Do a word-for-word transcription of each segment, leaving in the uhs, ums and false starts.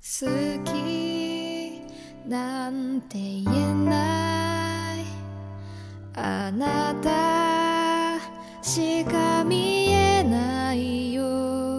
好きなんて言えないあなたしか見えないよ。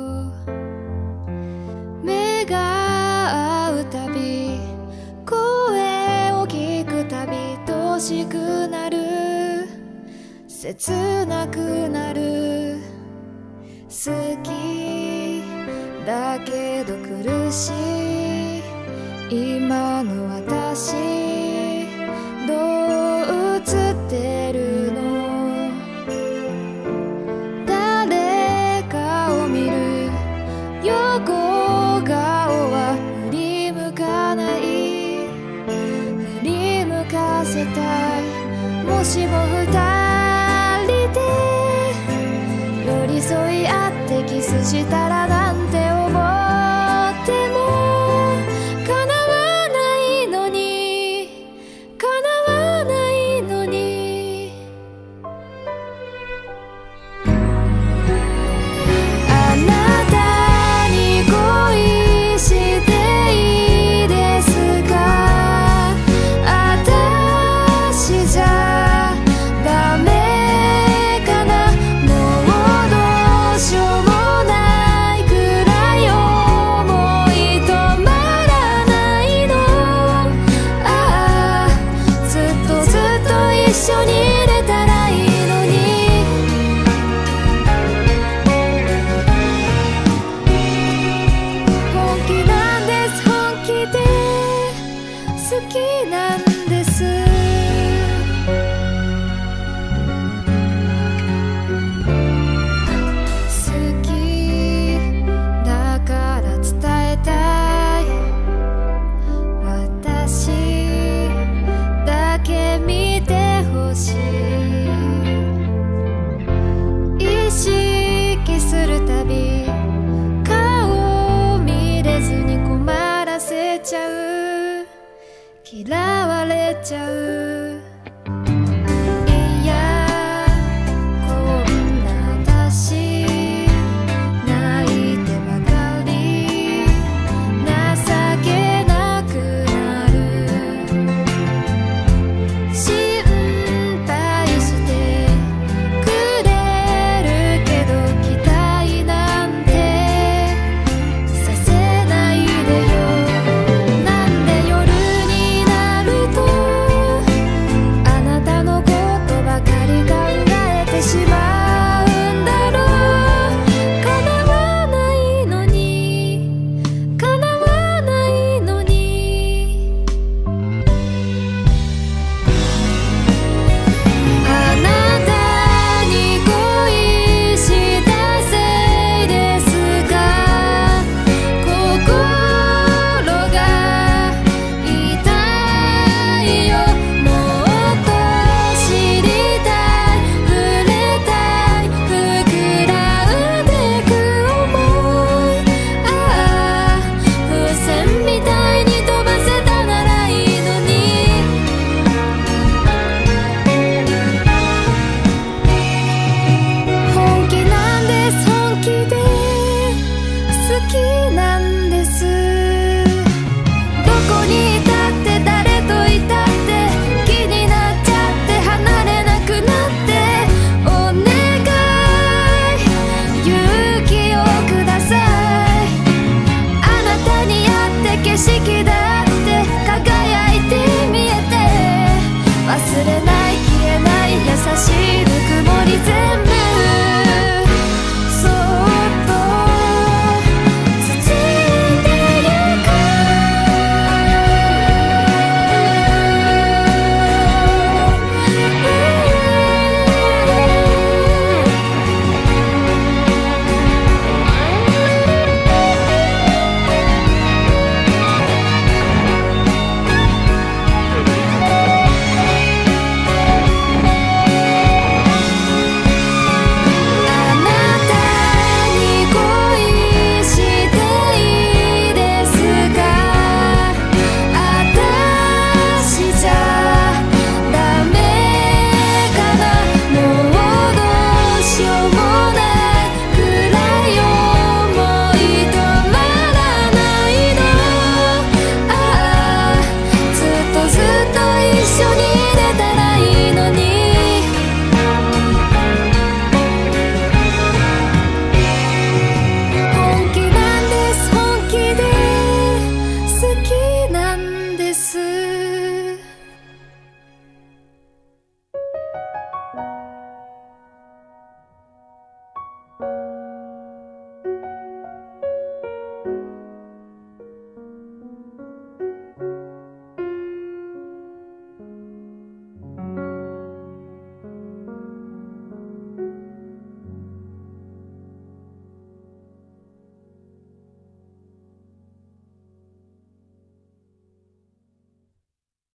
目が合うたび声を聞くたび愛しくなる切なくなる。好きだけど苦しい今の私どう映ってるの。誰かを見る横顔は振り向かない振り向かせたい。もしも二人で寄り添い合ってキスしたらなんて思っても叶わないのに叶わないのに。あなたに恋していいですか。私じゃダメかな。もうどうしようもないくらい思い止まらないの。ああずっとずっと一緒にいれたらいいのに。本気なんです本気で好きなんです。好きだから伝えたい。私だけ見てほしい。意識するたび顔を見れずに困らせちゃう嫌われちゃう。